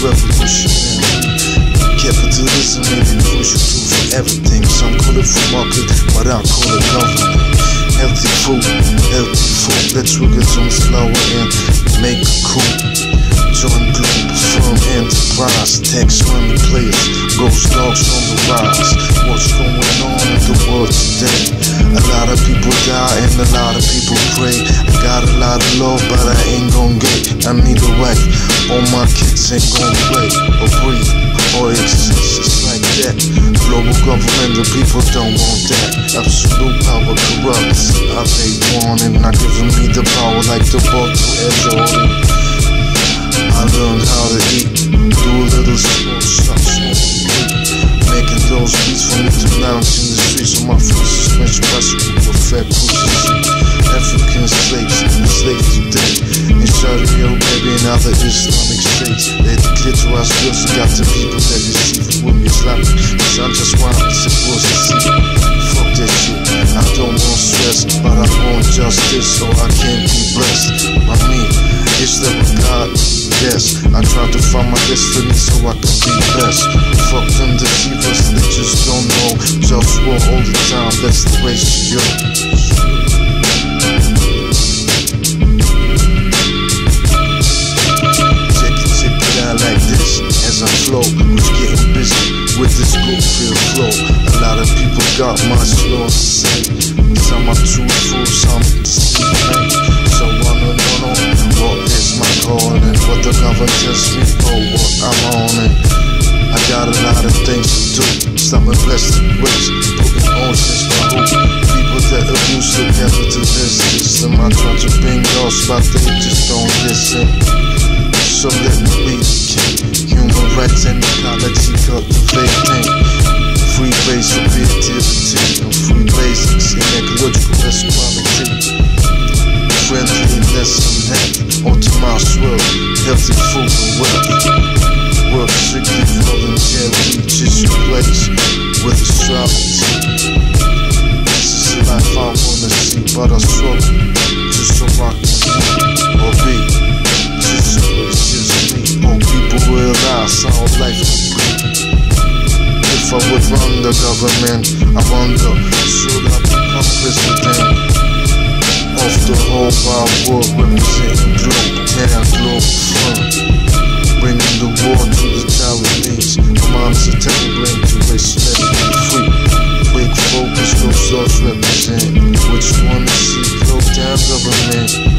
revolutionary. Capitalism may be crucial tool for everything. Some call it free market, but I call it government. Healthy food, let's wiggle some flour and make a coup. Join Globalfirm enterprise, tax money players, GhostDogz on the rise. What's going on in the world today? A lot of people die and a lot of people pray. I got a lot of love, but I ain't gon' get. I need a wife, all my kids ain't gon' play or breathe or exist. It's like that. Global government, the people don't want that. Absolute power corrupts. I paid warning, not giving me the power like the ball to Ed Jordan. I learned how to eat, do a little small, making those beats for me to lounge in the streets on my free suspension bicycle with fat cruisers. African slaves, enslaved today in Saudi Arabia and other Islamic states. They declare to us girls got the people that deceive with me Islamic. Cause I'm just one of the supposed to see. Fuck that shit, I don't want stress, but I want justice so I can be blessed by me. Is there a God? Yes, I try to find my destiny so I can be best. Fuck them deceivers, they just don't know. JustWar all the time, that's the race, yo. Check it out like this, as I flow. Who's getting busy with this good feel flow? A lot of people got much more to say. Some are truthful, some deceive. So I don't know what is my calling, what the government tells me for what I'm on it. I got a lot of things to do, stop and bless the ways, putting oceans for hope. People that abuse the capitalist system, I try to bring lost, but they just don't listen. So let me be the king. Human rights and ecology cultivating. Free base for creativity and free basics in ecological equality. Friendliness and health, optimized world, healthy food and wealth. Work strictly voluntary, just replace with astrology. This is the life I wanna see, but I struggle just so I can or be. Just so it's just me, or people realize how life could be. If I would run the government, I wonder, should I become president? Of the whole wide world, representing Globalfirm, bringing the war to the Taiwanese. My mom's a terrible to race, let it be free. Quick focus, GhostDogz represent. Which one to see? Low down government.